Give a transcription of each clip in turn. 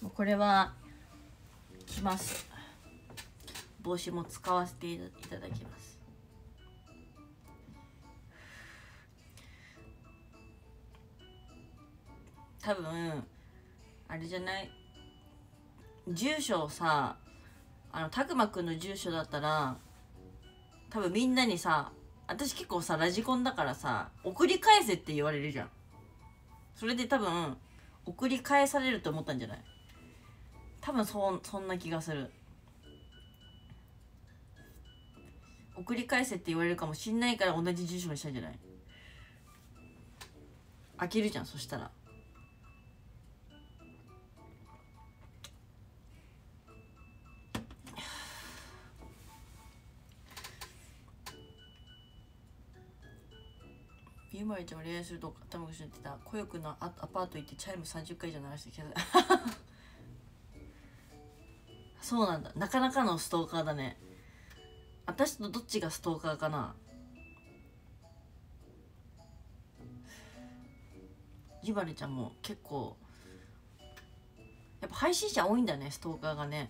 これは着ます。帽子も使わせていただきます。多分あれじゃない、住所をさ、たくまくんの住所だったら多分みんなにさ、私結構さラジコンだからさ送り返せって言われるじゃん。それで多分送り返されると思ったんじゃない？多分そんな気がする。送り返せって言われるかもしんないから同じ住所にしたんじゃない？開けるじゃん、そしたら。ゆまりちゃんも恋愛すると頭がしってた。こよくんのアパート行ってチャイム30回以上鳴らしてきた。そうなんだ、なかなかのストーカーだね。私とどっちがストーカーかな。ゆまりちゃんも結構やっぱ配信者多いんだね、ストーカーがね。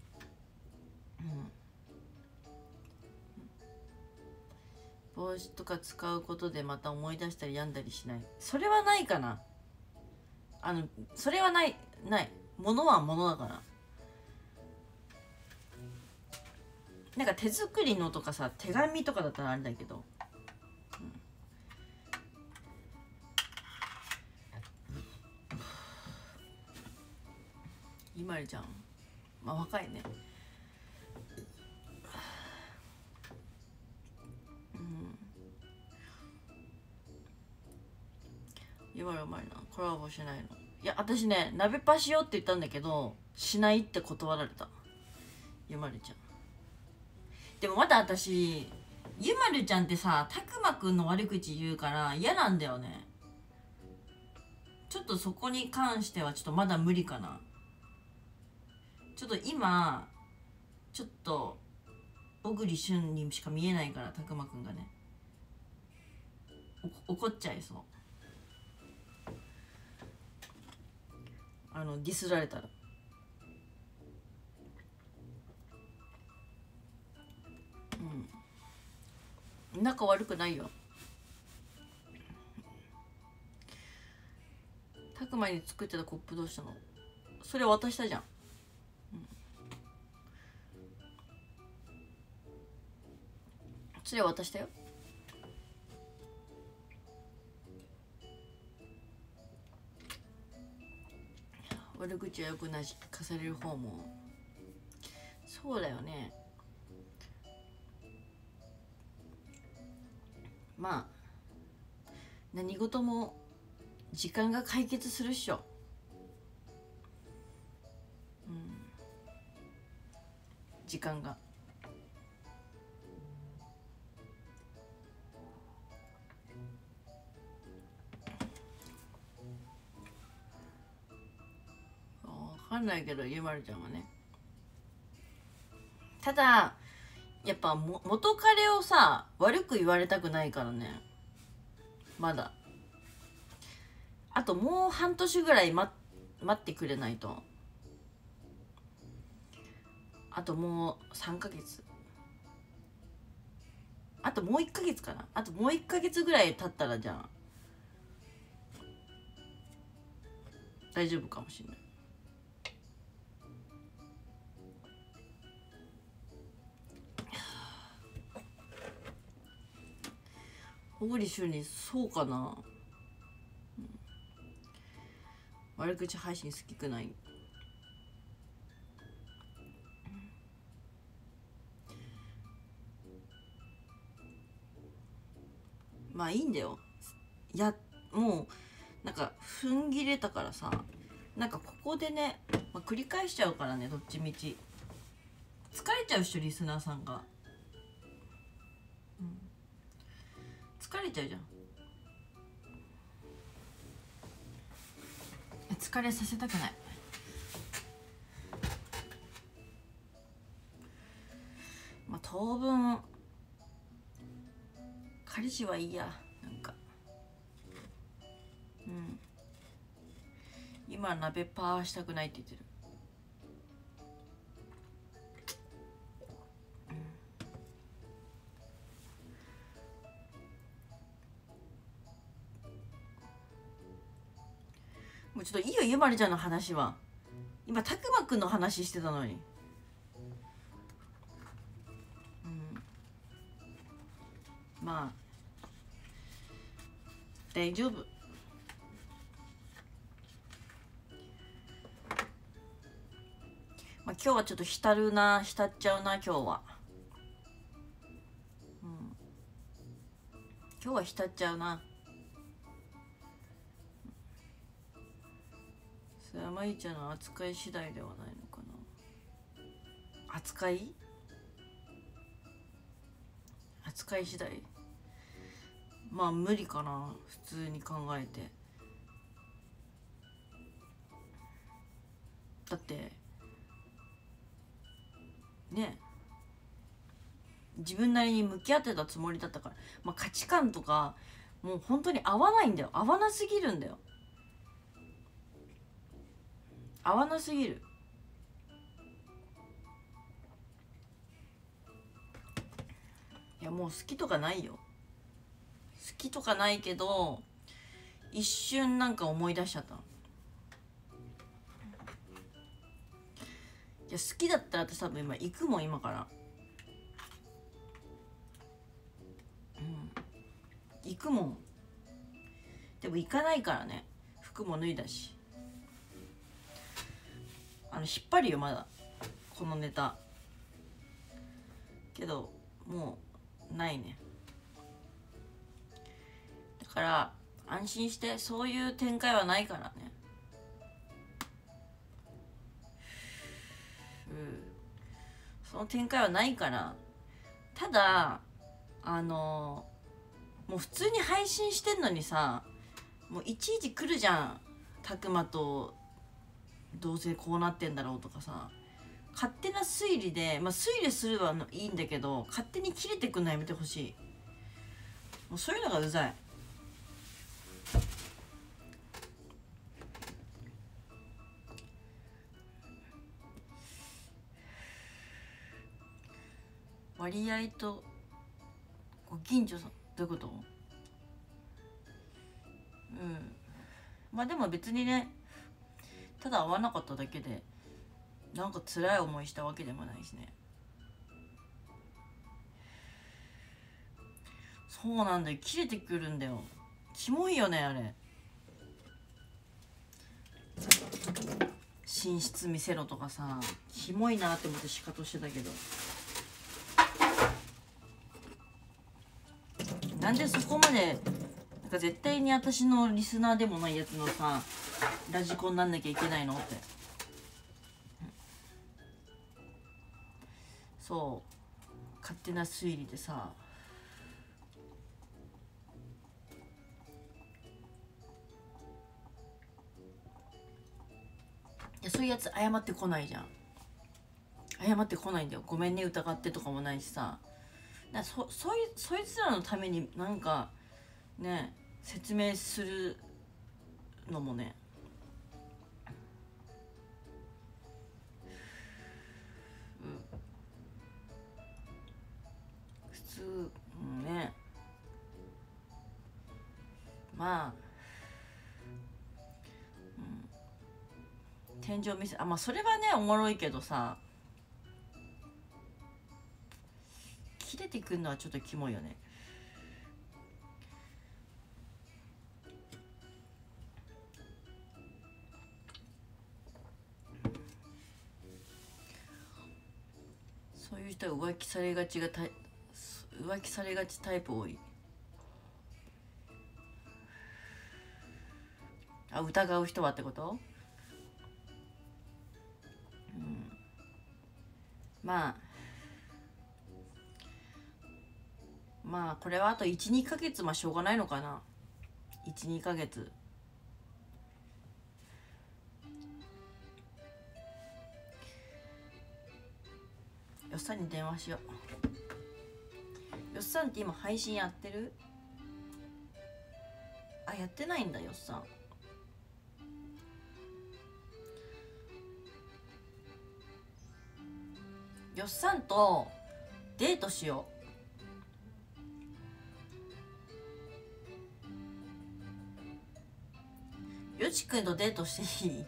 帽子とか使うことでまた思い出したり病んだりしない？それはないかな。それはない。物は物だから。なんか手作りのとかさ、手紙とかだったらあれだけど、ゆまりちゃんまあ若いね。ゆまりうまいな。コラボしないの？いや私ね、鍋パしようって言ったんだけどしないって断られた。ゆまりちゃんでもまだ私、ゆまるちゃんってさたくまくんの悪口言うから嫌なんだよね。ちょっとそこに関してはちょっとまだ無理かな。ちょっと今ちょっと小栗旬にしか見えないから、たくまくんがね怒っちゃいそう。ディスられたら。仲悪くないよ。たくまに作ってたコップどうしたの？それ渡したじゃん。それ渡したよ。悪口はよくなしかされる方もそうだよね。まあ何事も時間が解決するっしょ。時間が。分かんないけどゆまるちゃんはね。ただやっぱ元彼をさ悪く言われたくないからね。まだあともう半年ぐらい待ってくれないと。あともう3ヶ月、あともう1ヶ月かな。あともう1ヶ月ぐらい経ったらじゃあ大丈夫かもしれない。小栗旬にそうかな、悪口配信好きくない。まあいいんだよ。もうなんか踏ん切れたからさ、なんかここでね、繰り返しちゃうからね、どっちみち疲れちゃうっしょ、リスナーさんが。疲れちゃうじゃん。疲れさせたくない。まあ当分彼氏はいいや。なんか今鍋パーしたくないって言ってる。 うちょっといいよゆまりちゃんの話は。今たくまくんの話してたのに。まあ大丈夫。まあ今日はちょっと浸っちゃうな今日は。今日は浸っちゃうな。それはまゆちゃんの扱い次第ではないのかな。扱い次第。まあ無理かな普通に考えて。だってね、自分なりに向き合ってたつもりだったから、まあ、価値観とかもう本当に合わないんだよ。合わなすぎるんだよ。合わなすぎる。いやもう好きとかないよ。好きとかないけど一瞬なんか思い出しちゃったの。いや好きだったら私多分今行くもん今から。行くもん。でも行かないからね。服も脱いだし。引っ張るよまだこのネタ。けどもうないね。だから安心して、そういう展開はないからね。その展開はないから。ただもう普通に配信してんのにさ、もういちいち来るじゃん。たくまとどうせこうなってんだろうとかさ、勝手な推理で、まあ推理するはいいんだけど、勝手に切れてくんのやめてほしい。もうそういうのがうざい。割合とご近所さんどういうこと？まあでも別にね、ただ会わなかっただけでなんか辛い思いしたわけでもないしね。そうなんだよ、切れてくるんだよ。キモいよねあれ。寝室見せろとかさ、キモいなって思ってシカトしてたけど、なんでそこまでなんか絶対に私のリスナーでもないやつのさラジコンなんなきゃいけないのって。そう勝手な推理でさ、いやそういうやつ謝ってこないじゃん。謝ってこないんだよ。ごめんね疑ってとかもないしさ。そいつらのためになんかね説明するのもね、普通ね。まあ、天井見せ、まあそれはねおもろいけどさ、切れてくんのはちょっとキモいよね。そういう人は浮気されがちタイプ多い。疑う人はってこと？まあこれはあと 1,2 ヶ月しょうがないのかな。 1,2 ヶ月。よっさんに電話しよう。よっさんって今配信やってる？やってないんだよっさん。よっさんとデートしよう。よちくくんとデートしていい？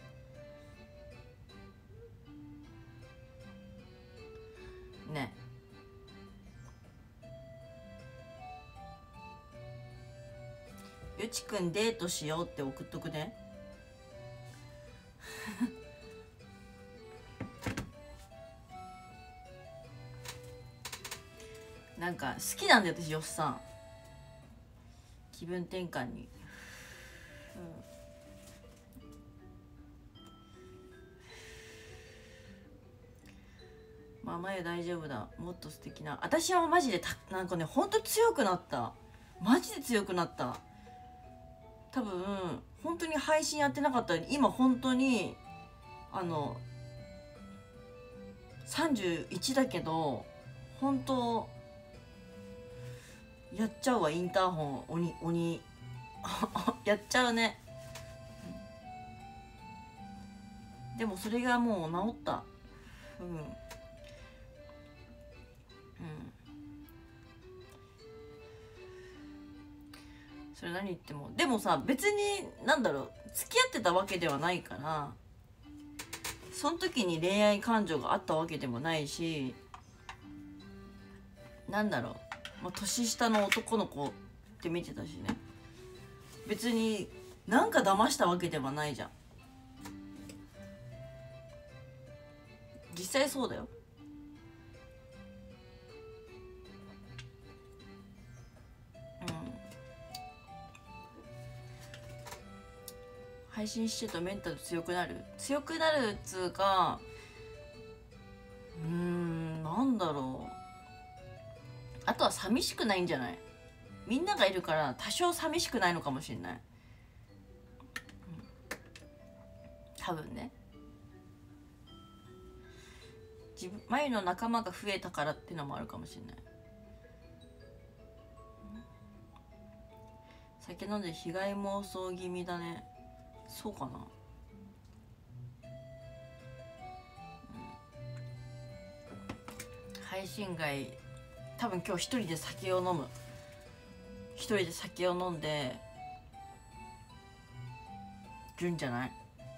ね。ゆちくんデートしようって送っとくね。なんか好きなんだよ私よっさん、気分転換に。まあ前大丈夫だ、もっと素敵な。私はマジでなんかねほんと強くなった、マジで強くなった。多分本当に配信やってなかったら今本当に31だけど本当やっちゃうわ、インターホン鬼やっちゃうね。でもそれがもう治った。それ何言っても。でもさ別になんだろう、付き合ってたわけではないから、その時に恋愛感情があったわけでもないし、なんだろう、まあ、年下の男の子って見てたしね、別になんか騙したわけではないじゃん。実際そうだよ。配信してるとメンタル強くなるっつうか、なんだろう、あとは寂しくないんじゃない？みんながいるから多少寂しくないのかもしれない、多分ね。眉の仲間が増えたからっていうのもあるかもしれない。酒飲んで被害妄想気味だね。そうかな、配信外多分今日一人で酒を飲んでるんじゃない？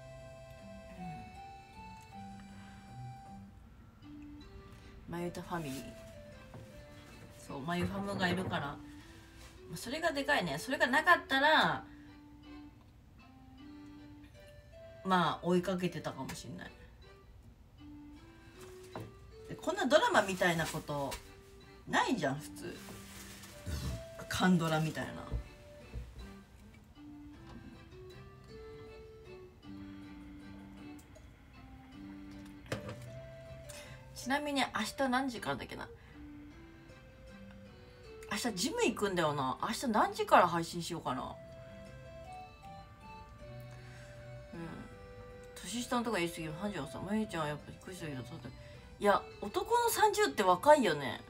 まゆたファミリー、そうまゆファムがいるから、それがでかいね。それがなかったらまあ追いかけてたかもしれない。こんなドラマみたいなことないじゃん普通、カンドラみたいな。ちなみに明日何時からだっけな。明日ジム行くんだよな。明日何時から配信しようかな。年下のとこ言い過ぎる。ハジオさん、まゆちゃんはやっぱ低いすぎだ。いや男の30って若いよね。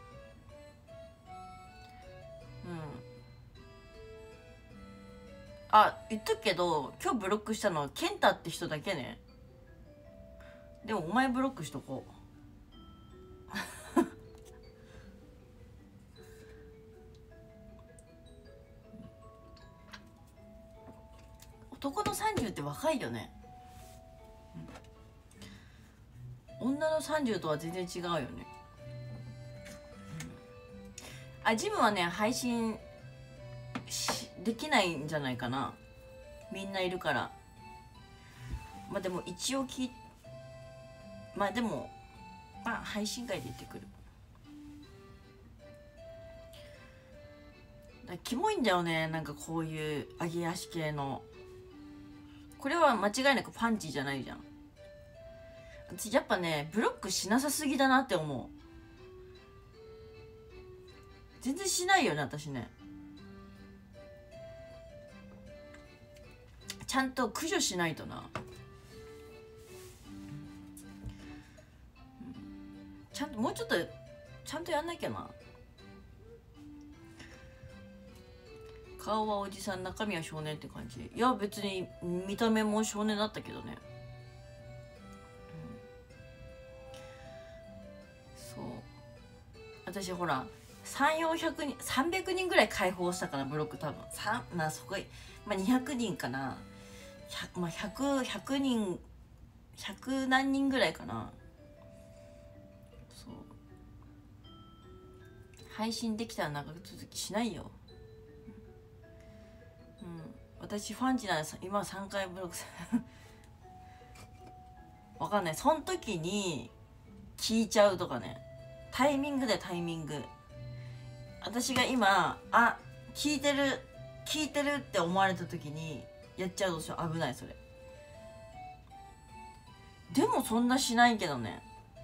あ、言っとくけど今日ブロックしたのはケンタって人だけね。でもお前ブロックしとこう。男の30って若いよね、女の30とは全然違うよね、あ、ジムはね配信できないんじゃないかな、みんないるから。まあでも一応まあでもまあ配信外で言ってくる。キモいんだよね、なんかこういう揚げ足系の。これは間違いなくパンチじゃないじゃん。私やっぱねブロックしなさすぎだなって思う。全然しないよね私ね。ちゃんと駆除しないとな。ちゃんともうちょっとちゃんとやんなきゃな。顔はおじさん、中身は少年って感じ。いや別に見た目も少年だったけどね、そう私ほら300、400人300人ぐらい解放したからブロック多分まあそこまあ200人かなまあ、100人100何人ぐらいかな。そう配信できたら長続きしないよ。うん、私ファンチなんです。今3回ブロックわかんない。そん時に聞いちゃうとかね。タイミングでタイミング。私が今聞いてるって思われた時にやっちゃうとしょ。危ないそれ。でもそんなしないけどね。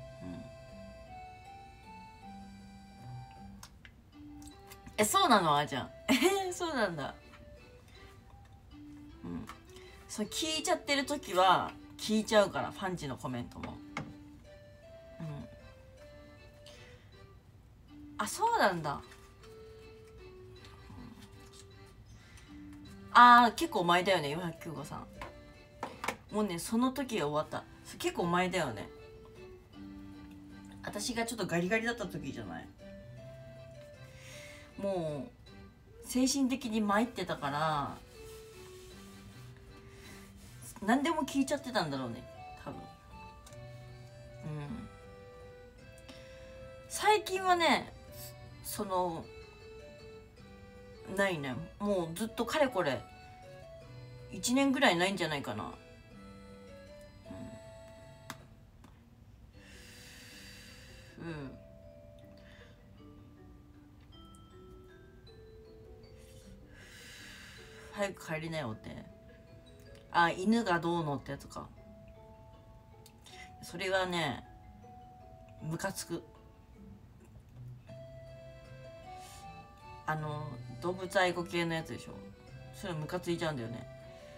そうなのあーちゃん。そうなんだ。そう聞いちゃってる時は聞いちゃうから、ファンチのコメントも。そうなんだ。結構前だよね495さん。もうねその時が終わった。結構前だよね。私がちょっとガリガリだった時じゃない。もう精神的に参ってたから何でも聞いちゃってたんだろうね多分。最近はねないね。もうずっとかれこれ1年ぐらいないんじゃないかな。早く帰りなよって。犬がどうのってやつか。それはねムカつく。動物愛護系のやつでしょ。それムカついちゃうんだよね。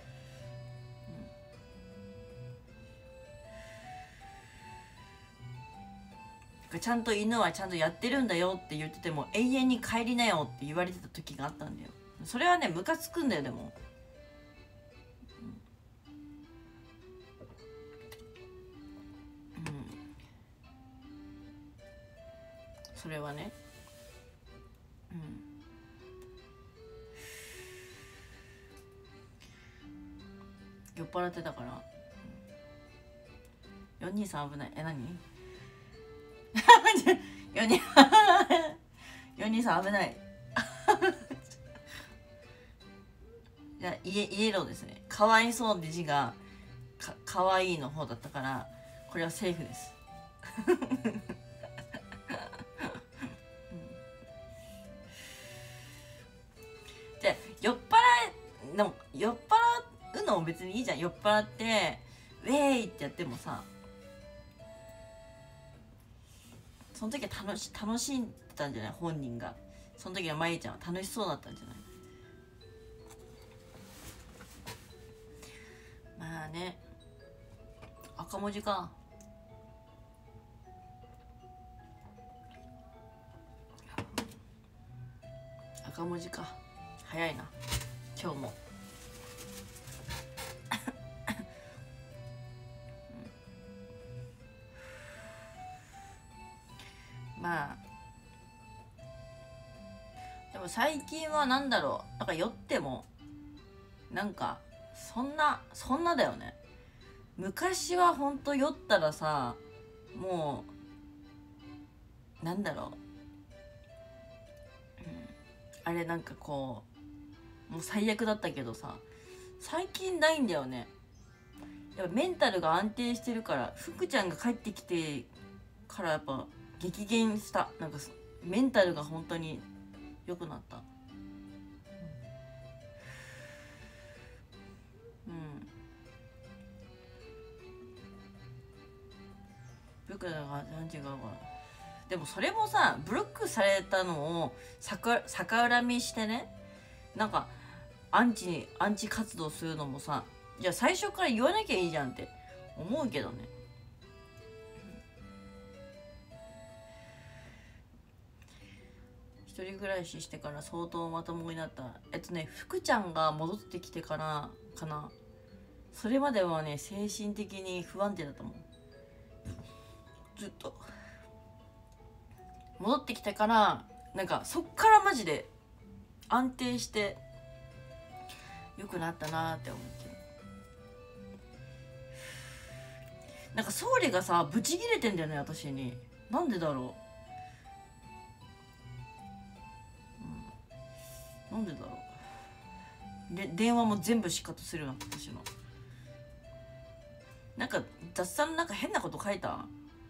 ちゃんと犬はちゃんとやってるんだよって言ってても永遠に帰りなよって言われてた時があったんだよ。それはねムカつくんだよ。でもそれはね酔っ払ってたから。423危ない。何423危ない。いやイエローですね。かわいそうって字がかわいいの方だったからこれはセーフです。で酔っ払うのも別にいいじゃん。酔っ払ってウェーイってやってもさ、その時は楽しんでたんじゃない。本人がその時はまゆちゃんは楽しそうだったんじゃない。まあね。赤文字か。赤文字か。早いな今日も。まあでも最近はなんだろう。なんか酔ってもなんかそんなだよね。昔はほんと酔ったらさ、もうなんだろう、あれなんかこうもう最悪だったけどさ、最近ないんだよね。やっぱメンタルが安定してるから。福ちゃんが帰ってきてからやっぱ激減した。なんかメンタルが本当に良くなった。ブクが何違うか。でもそれもさ、ブロックされたのを逆恨みしてね、なんかアンチ活動するのもさ、じゃあ最初から言わなきゃいいじゃんって思うけどね。一人暮らししてから相当まともになった。福ちゃんが戻ってきてからかな。それまではね精神的に不安定だったもん。ずっと戻ってきてからなんかそっからマジで安定して良くなったなーって思ってる。 なんか総理がさブチギレてんだよね私に。なんでだろう、なんでだろう。で電話も全部シカトするよ私の。なんか雑さんなんか変なこと書いた。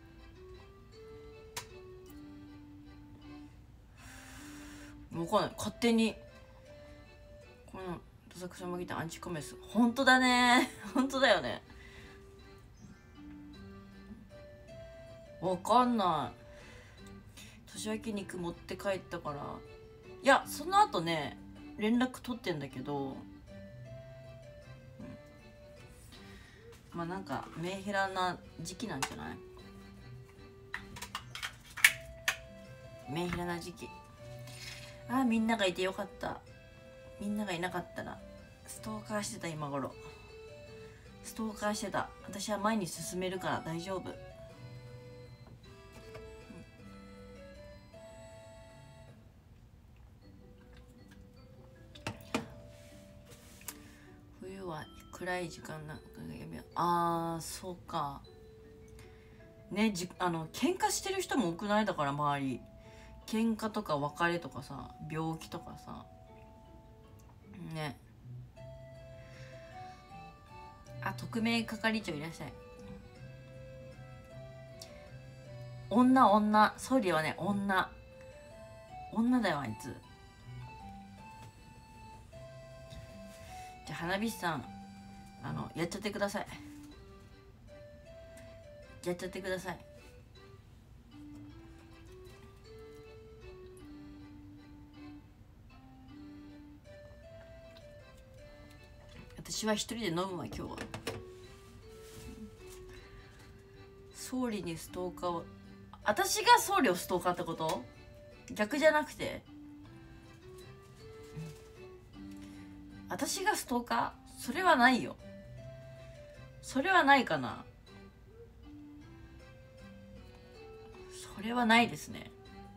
わかんない、勝手にこのどさくさまぎたアンチコメス。本当だね本当だよね。わかんない。年明け肉持って帰ったから。いやその後ね連絡取ってんだけど、まあなんかメンヘラな時期なんじゃない。メンヘラな時期。ああみんながいてよかった。みんながいなかったらストーカーしてた。今頃ストーカーしてた。私は前に進めるから大丈夫。冬は暗い時間なんかやめよう。あーそうかね。喧嘩してる人も多くない。だから周り喧嘩とか別れとかさ病気とかさね。あ、特命係長いらっしゃい。女総理はね女だよあいつ。じゃあ花火師さんやっちゃってください。やっちゃってください。私は一人で飲むわ今日は。総理にストーカーを、私が総理をストーカーってこと？逆じゃなくて私がストーカー？それはないよ。それはないかな。それはないですね。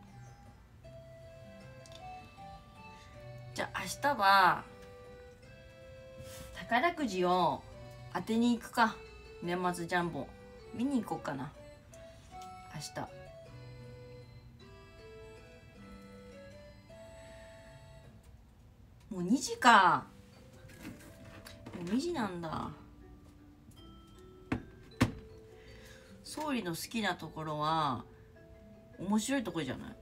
じゃあ明日は宝くじを当てに行くか。年末ジャンボ見に行こうかな明日。もう2時か。もう2時なんだ。総理の好きなところは面白いところじゃない。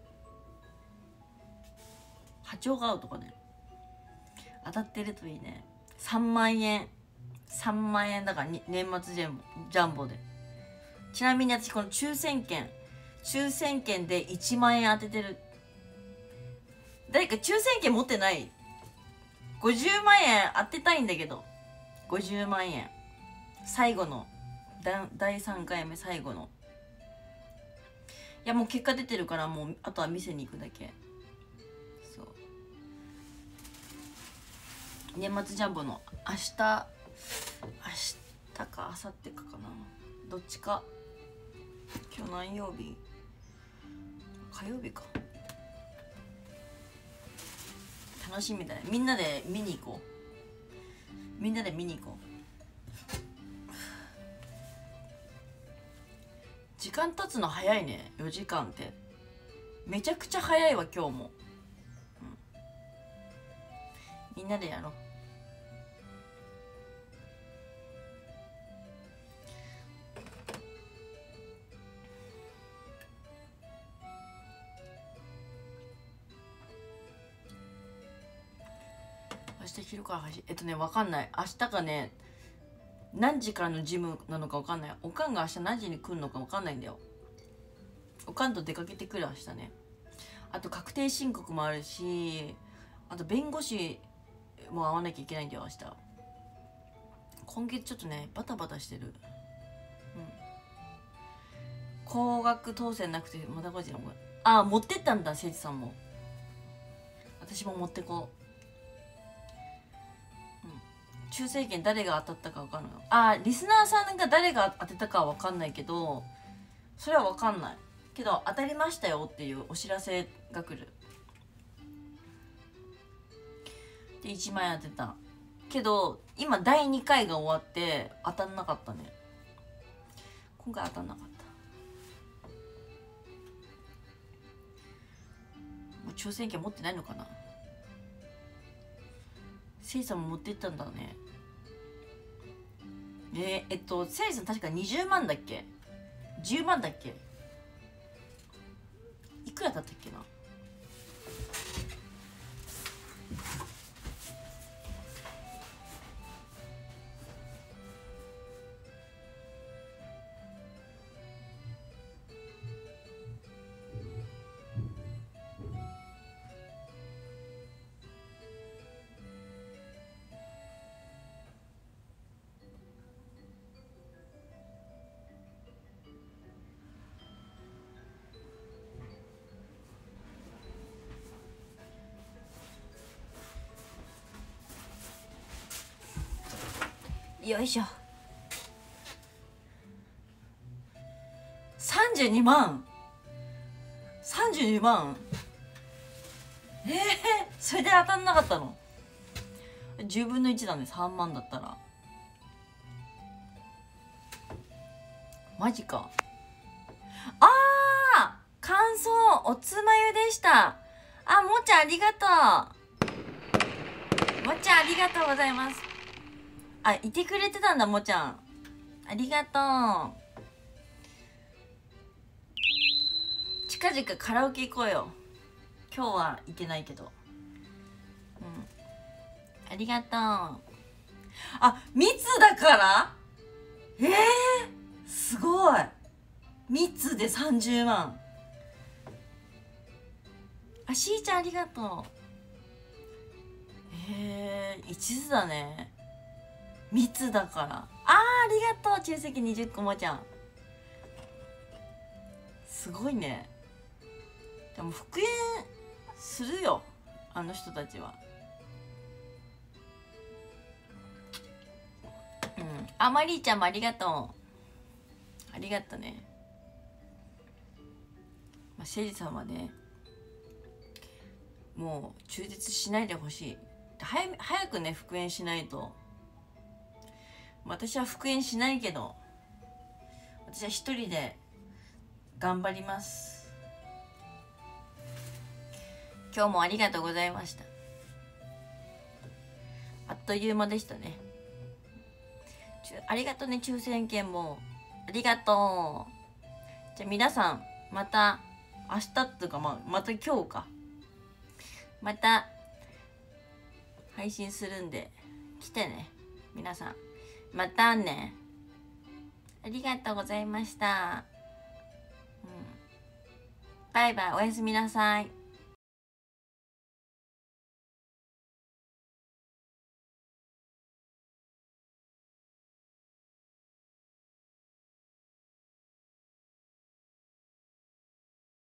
波長が合うとかね。当たってるといいね。3万円だから年末ジャンボで。ちなみに私この抽選券で1万円当ててる。誰か抽選券持ってない？ 50 万円当てたいんだけど。50万円最後の第3回目最後の。いやもう結果出てるからもうあとは店に行くだけ。そう年末ジャンボの明日か明後日かな、どっちか。今日何曜日？火曜日か。楽しみだね。みんなで見に行こう。みんなで見に行こう。時間経つの早いね。4時間ってめちゃくちゃ早いわ今日も、みんなでやろう。明日昼から配信わかんない。明日がね何時からのジムなのかわかんない。おかんが明日何時に来るのかわかんないんだよ。おかんと出かけてくる明日ね。あと確定申告もあるし、あと弁護士も会わなきゃいけないんだよ明日。今月ちょっとねバタバタしてる。高額当選なくてまだこっちの。ああ持ってったんだ。誠治さんも。私も持ってこう。抽選券誰が当たったか分かんない。あーリスナーさんが誰が当てたかは分かんないけど、それは分かんないけど当たりましたよっていうお知らせが来る。で1万円当てたけど今第2回が終わって当たんなかったね。 今回当たんなかった。もう挑戦権持ってないのかな。せいさんも持っていったんだね。せいさん確か20万だっけ、10万だっけ、いくらだったっけな。よいしょ。32万、32万。それで当たんなかったの。10分の1だね。3万だったらマジか。感想おつまゆでした。もっちゃんありがとう。もっちゃんありがとうございます。いてくれてたんだ、もちゃん。ありがとう。近々カラオケ行こうよ。今日は行けないけど。ありがとう。密だから。すごい。密で30万。しーちゃんありがとう。一途だね。密だから。ありがとう。抽選20個もちゃん。すごいね。でも復縁するよ、あの人たちは。マリーちゃんもありがとう。ありがとね。セイジさんはね、もう中絶しないでほしい。早くね復縁しないと。私は復縁しないけど、私は一人で頑張ります。今日もありがとうございました。あっという間でしたね。ありがとうね、抽選券もありがとう。じゃあ皆さんまた明日っていうか、また今日か、また配信するんで来てね。皆さんまたね。ありがとうございました。バイバイ、おやすみなさい。